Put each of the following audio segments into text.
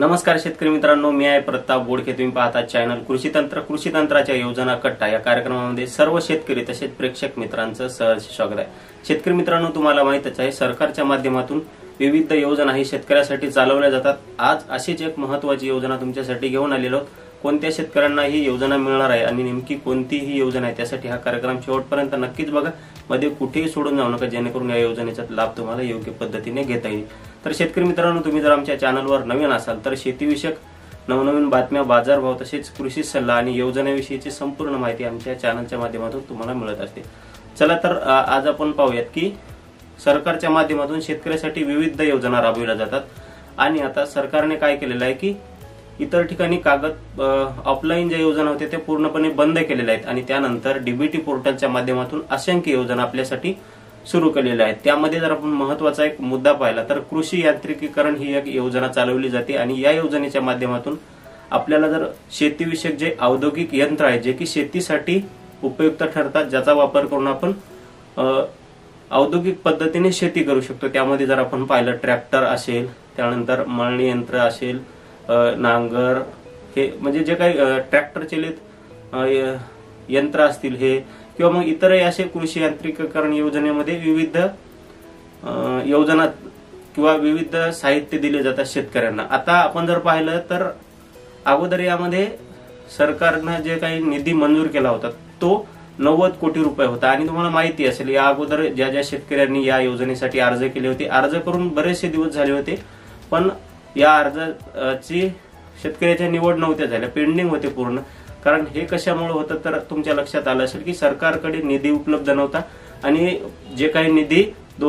नमस्कार शेतकरी मित्रांनो, मी आहे प्रताप बोडके। तुम्ही पाहता चॅनल कृषी तंत्राच्या योजना कट्टा या कार्यक्रमामध्ये सर्व शेतकरी तसेच प्रेक्षक मित्रांचं सहर्ष स्वागत आहे। शेतकरी मित्रांनो, तुम्हाला माहितच आहे सरकारच्या माध्यमातून विविध योजना ही शेतकऱ्यासाठी चालवल्या जातात। आज अशीच एक महत्त्वाची योजना तुमच्यासाठी घेऊन आलेलो आहोत। कोणत्या शेतकऱ्यांना ही योजना मिळणार आहे आणि नेमकी कोणती ही योजना आहे त्यासाठी हा कार्यक्रम शेवटपर्यंत नक्कीच बघा। मध्ये कुठेही सोडून जाऊ नका, जेणेकरून या योजनेचा लाभ तुम्हाला योग्य पद्धतीने घेता येईल। तर शेतकरी मित्रांनो, तुम्ही जर आमच्या चॅनलवर नवीन असाल तर शेतीविषयक नवनवीन बातम्या, बाजारभाव तसेच कृषी सल्ला आणि योजनेविषयीची संपूर्ण माहिती आमच्या चॅनलच्या माध्यमातून तुम्हाला मिळत असते। चला तर आज आपण पाहूयात की सरकारच्या माध्यमातून शेतकऱ्यासाठी विविध योजना राबविल्या जातात आणि आता सरकारने काय केलेलं आहे की इतर ठिकाणी कागद ऑफलाईन ज्या योजना होत्या त्या पूर्णपणे बंद केलेल्या आहेत आणि त्यानंतर डीबीटी पोर्टलच्या माध्यमातून असंख्य योजना आपल्यासाठी सुरू केलेल्या आहेत। त्यामध्ये जर आपण महत्त्वाचा एक मुद्दा पाहिला तर कृषी यांत्रिकीकरण ही एक योजना चालवली जाते आणि या योजनेच्या माध्यमातून आपल्याला जर शेतीविषयक जे औद्योगिक यंत्र आहे जे की शेतीसाठी उपयुक्त ठरतात, ज्याचा वापर करून आपण औद्योगिक पद्धतीने शेती करू शकतो। त्यामध्ये जर आपण पाहिलं ट्रॅक्टर असेल, त्यानंतर मळणी यंत्र असेल, नांगर, हे म्हणजे जे काही ट्रॅक्टर चालित यंत्र असतील हे, किंवा मग इतरही असे कृषी यांत्रिकीकरण योजनेमध्ये विविध योजना किंवा विविध साहित्य दिले जातात शेतकऱ्यांना। आता आपण जर पाहिलं तर अगोदर यामध्ये सरकारने जे काही निधी मंजूर केला होता तो 90 कोटी रुपये होता आणि तुम्हाला माहिती असेल या अगोदर ज्या ज्या शेतकऱ्यांनी या योजनेसाठी अर्ज केले होते, अर्ज करून बरेचसे दिवस झाले होते, पण या अर्जाची शेतकऱ्याच्या निवड नव्हत्या झाल्या, पेंडिंग होते पूर्ण। कारण हे कशामुळे होतं तर तुमच्या लक्षात आलं असेल की सरकारकडे निधी उपलब्ध नव्हता आणि जे काही निधी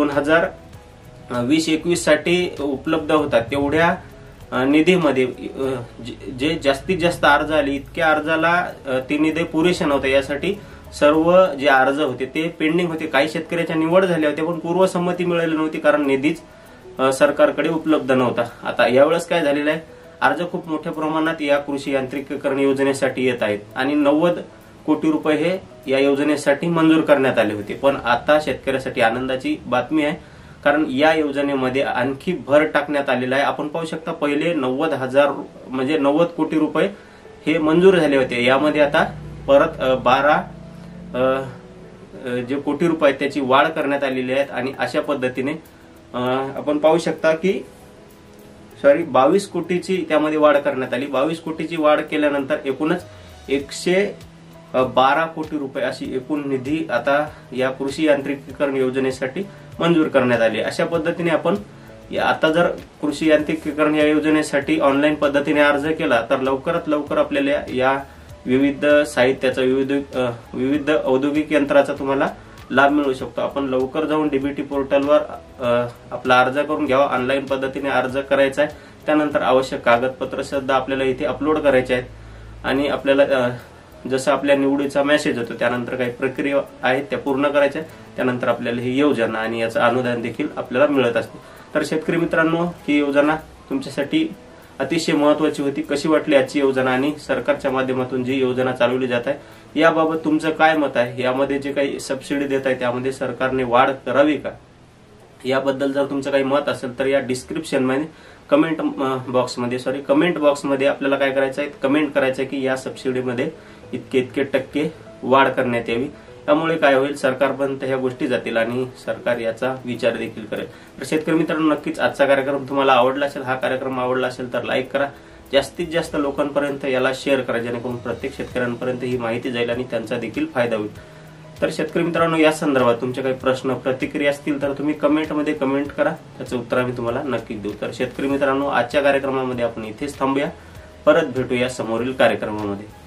2020-21 साठी उपलब्ध होता तेवढ्या निधीमध्ये जे जास्तीत जास्त अर्ज आले इतक्या अर्जाला ते निधी पुरेसे नव्हते। यासाठी सर्व जे अर्ज होते ते पेंडिंग होते। काही शेतकऱ्याच्या निवड झाल्या होत्या पण पूर्वसंमती मिळाली नव्हती कारण निधीच सरकारकडे उपलब्ध नव्हता। आता यावेळेस काय झालेलं आहे, अर्ज खूप मोठ्या प्रमाणात या कृषी यांत्रिकीकरण योजनेसाठी येत आहेत आणि 90 कोटी रुपये हे या योजनेसाठी मंजूर करण्यात आले होते। पण आता शेतकऱ्यासाठी आनंदाची बातमी आहे, कारण या योजनेमध्ये आणखी भर टाकण्यात आलेला आहे। आपण पाहू शकता पहिले 90 कोटी रुपये हे मंजूर झाले होते, यामध्ये आता परत 12 जे कोटी रुपये त्याची वाढ करण्यात आलेली आहे आणि अशा पद्धतीने आपण पाहू शकता की 22 कोटीची त्यामध्ये वाढ करण्यात आली। 22 कोटीची वाढ केल्यानंतर एकूणच 112 कोटी रुपये अशी एकूण निधी आता या कृषी यांत्रिकीकरण योजनेसाठी मंजूर करण्यात आली। अशा पद्धतीने आपण आता जर कृषी यांत्रिकीकरण या योजनेसाठी ऑनलाईन पद्धतीने अर्ज केला तर लवकरात लवकर आपल्याला या विविध साहित्याचा, विविध औद्योगिक यंत्राचा तुम्हाला लाभ मिळू शकतो। आपण लवकर जाऊन डीबीटी पोर्टलवर आपला अर्ज करून घ्यावा। ऑनलाईन पद्धतीने अर्ज करायचा आहे, त्यानंतर आवश्यक कागदपत्र सुद्धा आपल्याला इथे अपलोड करायचे आहेत आणि आपल्याला जसं आपल्या निवडीचा मेसेज होतो त्यानंतर काही प्रक्रिया आहेत त्या पूर्ण करायच्या, त्यानंतर आपल्याला ही योजना आणि याचं अनुदान देखील आपल्याला मिळत असते। तर शेतकरी मित्रांनो, ही योजना तुमच्यासाठी अतिशय महत्त्वाची होती। कशी वाटली आजची योजना आणि सरकारच्या माध्यमातून जी योजना चालवली जात आहे याबाबत तुमचं काय मत आहे? यामध्ये जे काही सबसिडी देत आहे त्यामध्ये सरकारने वाढ करावी का, याबद्दल जर तुमचं काही मत असेल तर या डिस्क्रिप्शन मध्ये कमेंट बॉक्समध्ये आपल्याला काय करायचं आहे, कमेंट करायचं आहे की या सबसिडीमध्ये इतके टक्के वाढ करण्यात यावी। त्यामुळे काय होईल, सरकारपर्यंत ह्या गोष्टी जातील आणि सरकार याचा विचार देखील करेल। तर शेतकरी मित्रांनो, नक्कीच आजचा कार्यक्रम तुम्हाला आवडला असेल, हा कार्यक्रम आवडला असेल तर लाईक करा, जास्तीत जास्त लोकांपर्यंत याला शेअर करा, जेणेकरून प्रत्येक शेतकऱ्यांपर्यंत ही माहिती जाईल आणि त्यांचा देखील फायदा होईल। तर शेतकरी मित्रांनो, या संदर्भात तुमचे काही प्रश्न, प्रतिक्रिया असतील तर तुम्ही कमेंटमध्ये कमेंट करा, त्याचं उत्तर आम्ही तुम्हाला नक्कीच देऊ। तर शेतकरी मित्रांनो, आजच्या कार्यक्रमामध्ये आपण इथेच थांबूया, परत भेटूया समोरील कार्यक्रमामध्ये।